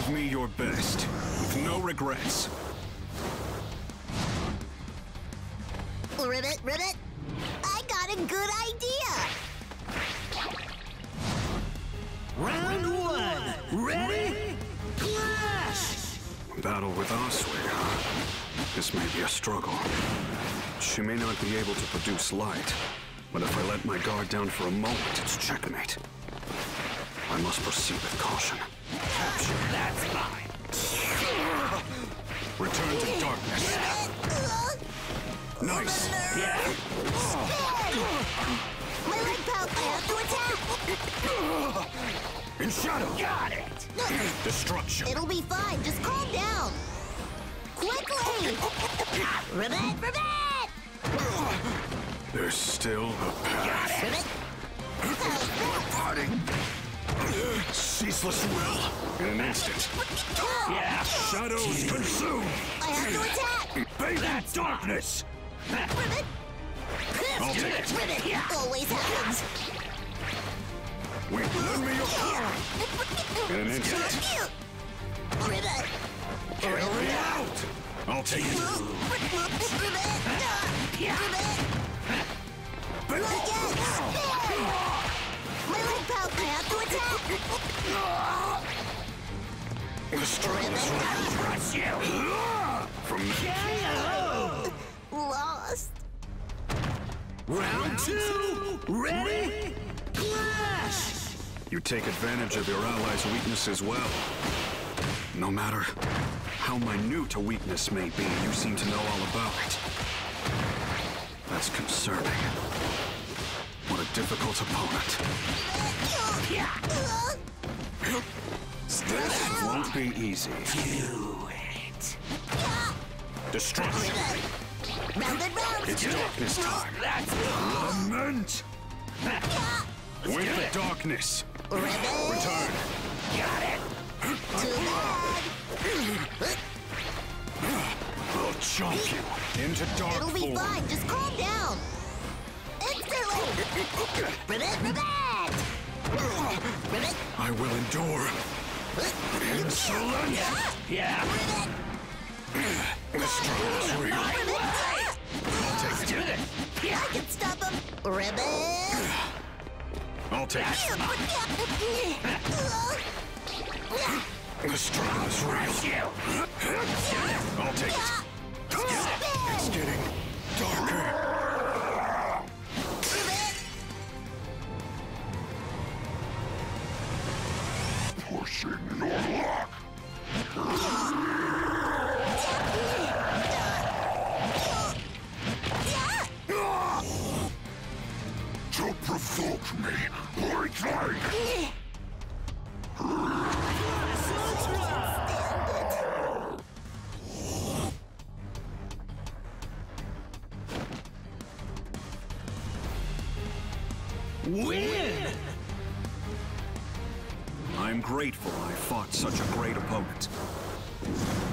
Give me your best, with no regrets. Ribbit, Ribbit, I got a good idea! Round one! Ready? Clash! Battle with Asui, huh? This may be a struggle. She may not be able to produce light, but if I let my guard down for a moment, it's checkmate. I must proceed with caution. Capture, that's mine! Return to darkness. Nice! Yeah! My leg pelt, I have to attack! In shadow! Got it! Destruction! It'll be fine, just calm down! Quickly! Ribbit, Ribbit! There's still a path. Ribbit! Parting! Ceaseless will! In an instant. Yeah! Shadows consume! I have to attack! Bathe in darkness! Ribbit! I'll take it. Ribbit! Yeah! Always happens! Wait, lend me your power! In an instant. Ribbit! Carry out! I'll take it. Ribbit! Ribbit! Again! My leg pelt, I have to attack! The struggle is ready. Crush you! From Lost. Round two! Ready? Clash! You take advantage of your allies' weakness as well. No matter how minute a weakness may be, you seem to know all about it. That's concerning. What a difficult opponent. This won't be easy. Do it! Destruction. Round and round. It's darkness time. That's Lament. With the darkness. Ribbit! Return. got it! Too bad. I'll chomp you into dark It'll be form. fine, just calm down. Instantly! Ribbit, Ribbit! Ribbit! I will endure. Insolence. Yeah! The struggle is real. Ribbit! I'll take Do it. this! Yeah! I can stop him! Ribbit! I'll take it. The struggle is real. You! I'll take it. It's getting darker. Pushing your luck. To provoke me, point blank. Win! I'm grateful I fought such a great opponent.